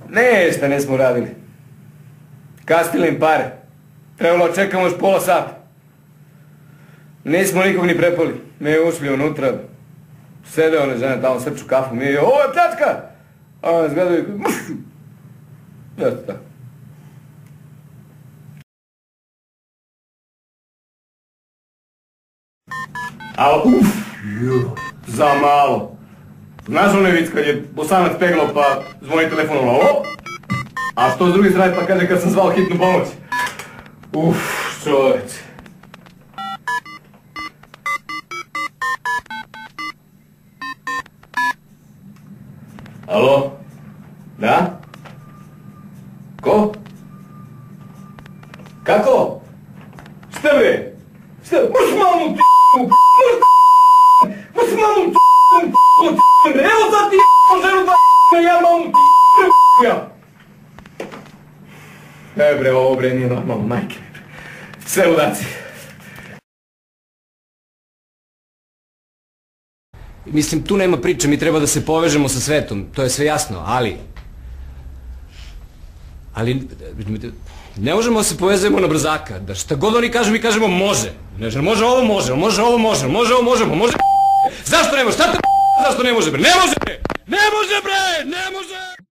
Nešto nismo uradili. Kastili im pare. Trebalo čekamo još pola sata. Nismo nikog ni prepali. Mi ušli unutra. Sede one žene tamo, srču kafu. Mi, ovo je pljačka! A one zgledaju i mršu. Eto tako. Alo, za malo. Znaš onaj vic kad je Bosanac peglao pa zvoni telefonom, alo? A što s druge strane pa kaže kad sam zvao hitnu pomoć. Čoveč. Alo? Da? Ko? Kako? Šta bre? Šta? Moš mamu ti moš mamu ti evo sad ti ženu ja mamu ti ja. Bre, ovo bre nije normalno, majke mi bre. Sve udaci. Mislim, tu nema priče, mi treba da se povežemo sa svetom, to je sve jasno, ali ne možemo da se povezujemo na brzaka, da šta god oni kažu, mi kažemo može. Može ovo, može. Zašto ne može? Zašto ne može bre? Ne može bre! Ne može bre! Ne može!